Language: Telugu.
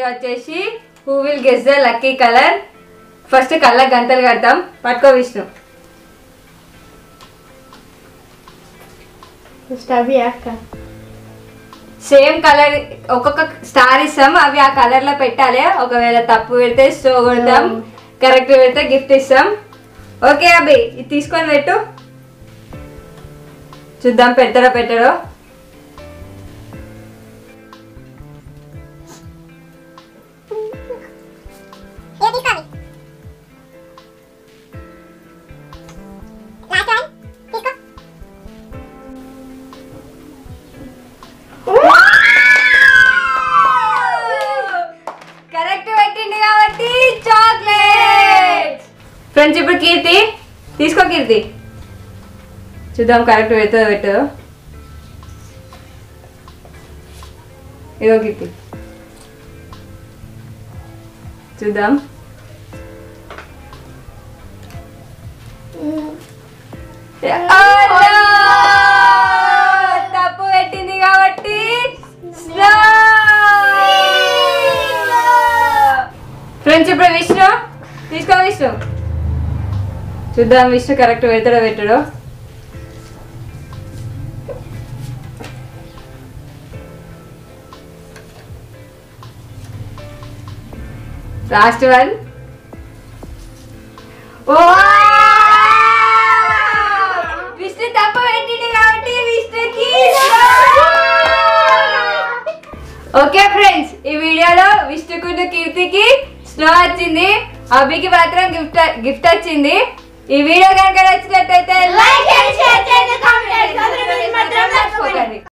వీడియో వచ్చేసి who will guess the lucky colour. First కళ్ళ గంతలు కడతాం. పట్టుకో విష్ణు. సేమ్ కలర్ ఒక్కొక్క స్టార్ ఇస్తాం, అవి ఆ కలర్ లో పెట్టాలి. ఒకవేళ తప్పు పెడితే స్టో కొడతాం, కరెక్ట్ పెడితే గిఫ్ట్ ఇస్తాం. ఓకే అభి, ఇది తీసుకొని పెట్టు, చూద్దాం పెడతాడో పెట్టాడో. కరెక్ట్ పెట్టింది కాబట్టి చాక్లెట్. ఫ్రెండ్స్ ఇప్పుడు కీర్తి తీసుకో. కీర్తి చూద్దాం కరెక్ట్ పెడుతుందో పెట్టదో. ఇదో కీర్తి చూద్దాం. తప్పు పెట్టింది కాబట్టి ఫ్రెండ్స్ ఇప్పుడు విష్ణు తీసుకో. విష్ణు చూద్దాం విష్ణు కరెక్ట్ పెడతాడో పెట్టాడో. Last one. ఓ విష్ణు తప్పు పెట్టింది కాబట్టి విష్ణుకి. ఓకే ఫ్రెండ్స్, ఈ వీడియోలో విష్ణుకు కీర్తికి స్నో వచ్చింది, అభికి మాత్రం గిఫ్ట్ వచ్చింది. ఈ వీడియో కనుక నచ్చినట్లయితే లైక్ చేయండి, షేర్ చేయండి, కామెంట్ చేయండి.